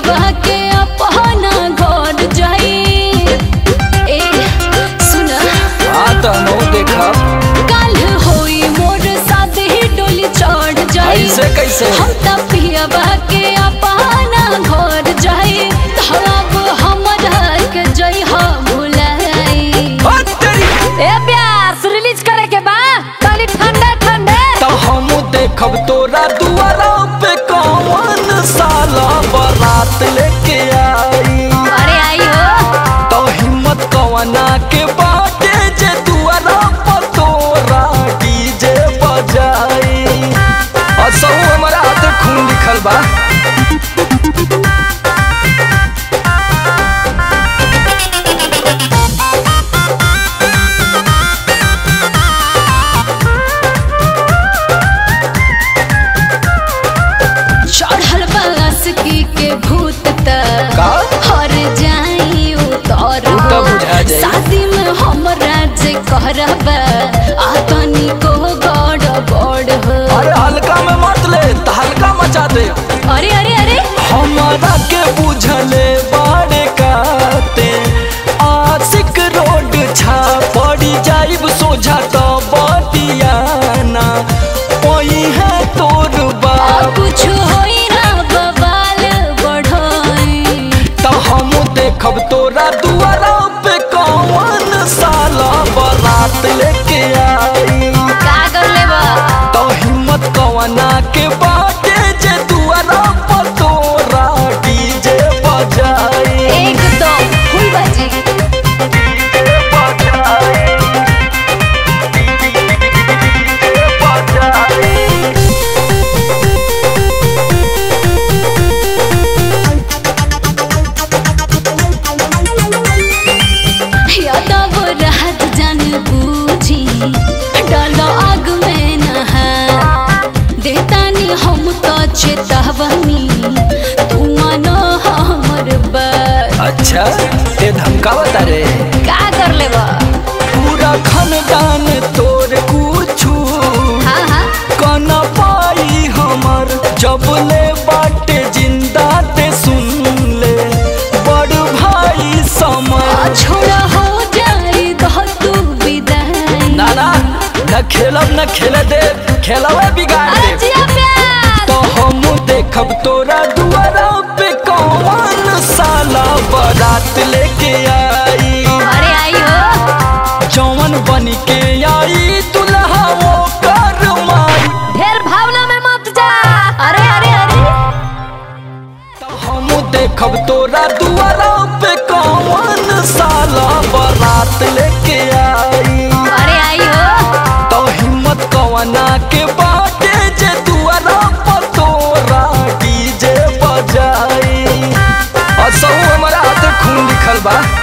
पियावा के अपना घर जाई। ए सुना आता नो देखा कल होई मोर शादी डोली चढ़ जाई। ऐसे कैसे हम त पियावा के अपना घर जाई। तब हमरा के जई हो भुलाई। ए प्यार रिलीज करे के बा ताली ठंडे ठंडे तो हम देखब तोरा दुआरा पे कौन साला बारात लेके आई। अरे आई हो तो हिम्मत कवना के बाटे जे दुआरा पर तोरा डीजे बजाई। असहु हमारा हाथ खून लिखल बा। चढ़ल बासुकी के भूत तक का हर जाई उतर तो बुझा जाई। शादी में हमरा जे करब आतनी को गड़बड़ हो। अरे हल्का में मत ले तो हल्का मचा दे। अरे अरे अरे हमारा के बुझले बाड़े काते आशिक रोड छा पड़ी जाइब सोझा तो बटियाना ओही है तोर बाप। कुछ होई ना बवाल बढ़ोई। तो हम देखब तोरा दुआरा पे कौन साला बारात लेके आई। का कर लेबा तो हिम्मत कवना के बाटे जे दुआरा पर तोरा डीजे बजाई। एक तो फुल बाजी यादव रहत जन बूझी डालो आग में नहा देतानी हम तो चेतावनी तू मानो हमर बात। अच्छा ये धमकावता रे का कर लेबा पूरा खानदान तोर कुछू हाँ हाँ कना पाई हमर जब ले बाटे जिंदा ते सुन ले बड़ भाई समझ। छोड़ा हो जाई तो तू विदाई। ना ना न खेलब न खेले दे खेलवे बिगाड़ दे। अजिया प्यार तो हम देखब तोरा दुआरा पे कौन साला बारात लेके आई। अरे आई हो जौन बन के आई दुल्हा वो कर माई। ढेर भावना में मत जा। अरे अरे अरे तो हम देखब तोरा दुआरा पे कौन साला बारात लेके आई। अरे आई हो तो हिम्मत कवना के बाटे जे दुआरा पर तोरा डीजे बजाई। असहु हमारा हाथ खून लिखल बा।